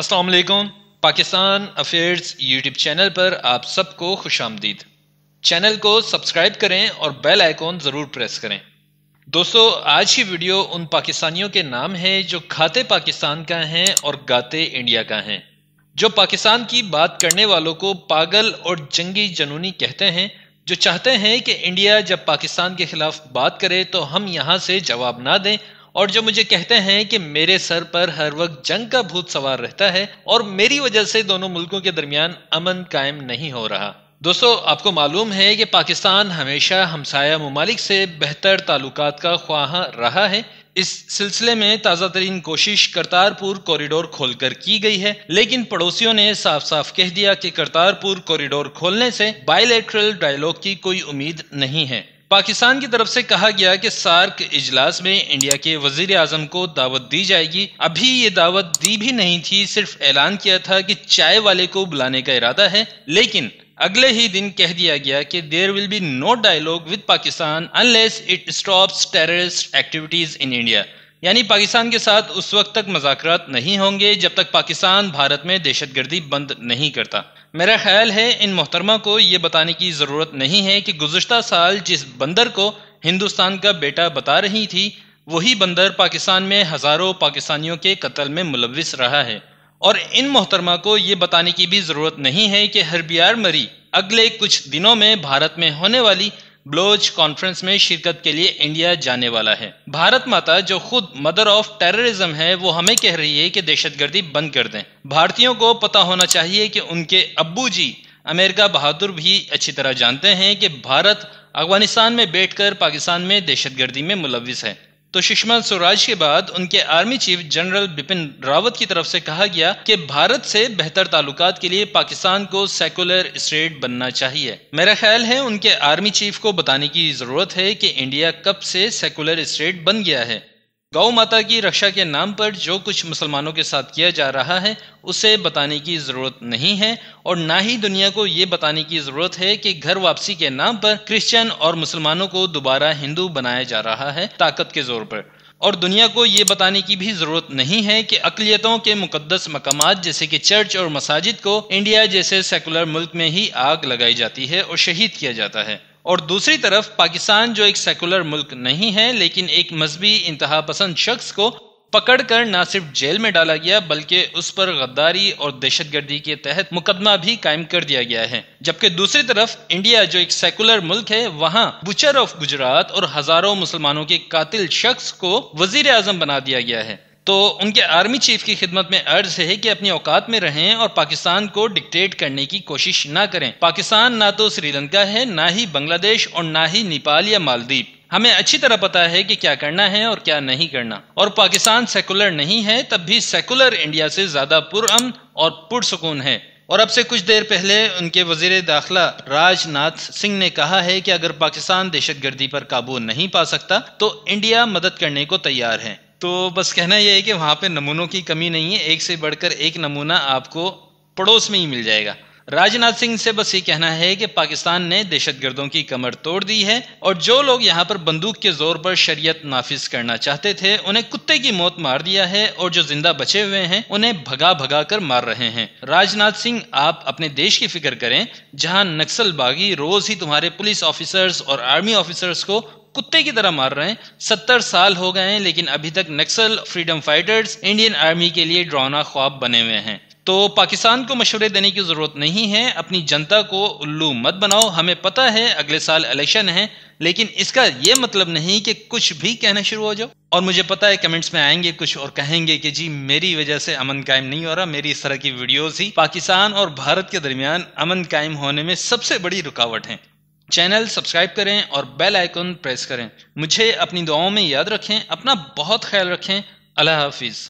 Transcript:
अस्सलाम वालेकुम। Pakistan affairs YouTube channel पर आप सबको खुश आमदीद। चैनल को सब्सक्राइब करें और बेल आइकॉन ज़रूर प्रेस करें। दोस्तों, आज की वीडियो उन पाकिस्तानियों के नाम है जो खाते पाकिस्तान का हैं और गाते इंडिया का हैं, जो पाकिस्तान की बात करने वालों को पागल और जंगी जनूनी कहते हैं, जो चाहते हैं कि इंडिया जब पाकिस्तान के खिलाफ बात करे तो हम यहाँ से जवाब ना दें, और जो मुझे कहते हैं कि मेरे सर पर हर वक्त जंग का भूत सवार रहता है और मेरी वजह से दोनों मुल्कों के दरमियान अमन कायम नहीं हो रहा। दोस्तों, आपको मालूम है कि पाकिस्तान हमेशा हमसाया ममालिक से बेहतर ताल्लुकात का ख्वाह रहा है। इस सिलसिले में ताज़ा तरीन कोशिश करतारपुर कॉरिडोर खोलकर की गई है, लेकिन पड़ोसियों ने साफ साफ कह दिया कि करतारपुर कॉरिडोर खोलने से बायलैटरल डायलॉग की कोई उम्मीद नहीं है। पाकिस्तान की तरफ से कहा गया कि सार्क इजलास में इंडिया के वजीर आजम को दावत दी जाएगी। अभी ये दावत दी भी नहीं थी, सिर्फ ऐलान किया था कि चाय वाले को बुलाने का इरादा है, लेकिन अगले ही दिन कह दिया गया कि there will be no dialogue with Pakistan unless it stops terrorist activities in India. यानी पाकिस्तान के साथ उस वक्त तक मुज़ाकरात नहीं होंगे जब तक पाकिस्तान भारत में दहशतगर्दी बंद नहीं करता। मेरा ख्याल है इन मोहतरमा को ये बताने की ज़रूरत नहीं है कि गुज़श्ता साल जिस बंदर को हिंदुस्तान का बेटा बता रही थी, वही बंदर पाकिस्तान में हज़ारों पाकिस्तानियों के कत्ल में मुलविस रहा है। और इन मोहतरमा को ये बताने की भी ज़रूरत नहीं है कि हरबियार मरी अगले कुछ दिनों में भारत में होने वाली ब्लोच कॉन्फ्रेंस में शिरकत के लिए इंडिया जाने वाला है। भारत माता जो खुद मदर ऑफ टेररिज्म है, वो हमें कह रही है कि दहशतगर्दी बंद कर दें। भारतीयों को पता होना चाहिए कि उनके अब्बू जी अमेरिका बहादुर भी अच्छी तरह जानते हैं कि भारत अफगानिस्तान में बैठकर पाकिस्तान में दहशतगर्दी में मुलविस है। तो सुषमा स्वराज के बाद उनके army chief general Bipin Rawat की तरफ से कहा गया कि भारत से बेहतर ताल्लुकात के लिए पाकिस्तान को सेकुलर स्टेट बनना चाहिए। मेरा ख्याल है उनके आर्मी चीफ को बताने की जरूरत है कि इंडिया कब से सेकुलर स्टेट बन गया है। गौ माता की रक्षा के नाम पर जो कुछ मुसलमानों के साथ किया जा रहा है, उसे बताने की ज़रूरत नहीं है, और ना ही दुनिया को ये बताने की ज़रूरत है कि घर वापसी के नाम पर क्रिश्चियन और मुसलमानों को दोबारा हिंदू बनाया जा रहा है ताकत के जोर पर। और दुनिया को ये बताने की भी ज़रूरत नहीं है कि अक़लियतों के मुक़द्दस मकामात जैसे कि चर्च और मसाजिद को इंडिया जैसे सेकुलर मुल्क में ही आग लगाई जाती है और शहीद किया जाता है। और दूसरी तरफ पाकिस्तान जो एक सेकुलर मुल्क नहीं है, लेकिन एक मजहबी इंतहा पसंद शख्स को पकड़कर न सिर्फ जेल में डाला गया बल्कि उस पर गद्दारी और दहशतगर्दी के तहत मुकदमा भी कायम कर दिया गया है। जबकि दूसरी तरफ इंडिया जो एक सेकुलर मुल्क है, वहां बुचर ऑफ गुजरात और हजारों मुसलमानों के कातिल शख्स को वजीर आजम बना दिया गया है। तो उनके आर्मी चीफ की खिदमत में अर्ज है कि अपनी औकात में रहें और पाकिस्तान को डिक्टेट करने की कोशिश ना करें। पाकिस्तान ना तो श्रीलंका है, ना ही बांग्लादेश और ना ही नेपाल या मालदीव। हमें अच्छी तरह पता है कि क्या करना है और क्या नहीं करना। और पाकिस्तान सेकुलर नहीं है, तब भी सेकुलर इंडिया से ज्यादा पुरअमन और पुरसुकून है। और अब से कुछ देर पहले उनके वजीर दाखिला राजनाथ सिंह ने कहा है कि अगर पाकिस्तान दहशतगर्दी पर काबू नहीं पा सकता तो इंडिया मदद करने को तैयार है। तो बस कहना यह है कि वहाँ पे नमूनों की कमी नहीं है, एक से बढ़कर एक नमूना आपको पड़ोस में ही मिल जाएगा। राजनाथ सिंह से बस ये कहना है कि पाकिस्तान ने दहशतगर्दों की कमर तोड़ दी है, और जो लोग यहाँ पर बंदूक के जोर पर शरीयत नाफिज करना चाहते थे उन्हें कुत्ते की मौत मार दिया है, और जो जिंदा बचे हुए हैं उन्हें भगा भगा कर मार रहे हैं। राजनाथ सिंह, आप अपने देश की फिक्र करें जहाँ नक्सल बागी रोज ही तुम्हारे पुलिस ऑफिसर्स और आर्मी ऑफिसर्स को कुत्ते की तरह मार रहे हैं। 70 साल हो गए हैं, लेकिन अभी तक Naxal freedom fighters Indian army के लिए डरावना ख्वाब बने हुए हैं। तो पाकिस्तान को मशवरे देने की जरूरत नहीं है, अपनी जनता को उल्लू मत बनाओ। हमें पता है अगले साल इलेक्शन है, लेकिन इसका ये मतलब नहीं कि कुछ भी कहना शुरू हो जाओ। और मुझे पता है कमेंट्स में आएंगे कुछ और कहेंगे कि जी मेरी वजह से अमन कायम नहीं हो रहा, मेरी इस तरह की वीडियोस ही पाकिस्तान और भारत के दरमियान अमन कायम होने में सबसे बड़ी रुकावट है। चैनल सब्सक्राइब करें और बेल आइकन प्रेस करें। मुझे अपनी दुआओं में याद रखें। अपना बहुत ख्याल रखें। अल्लाह हाफिज।